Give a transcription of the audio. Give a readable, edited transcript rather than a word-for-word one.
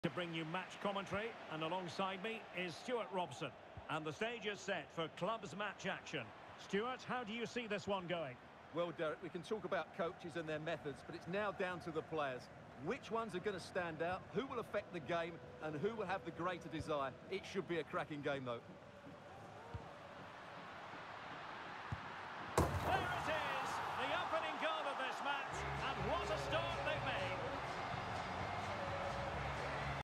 To bring you match commentary, and alongside me is Stuart Robson. And the stage is set for clubs match action. Stuart, how do you see this one going? Well, Derek, we can talk about coaches and their methods, but it's now down to the players. Which ones are going to stand out, who will affect the game, and who will have the greater desire? It should be a cracking game, though.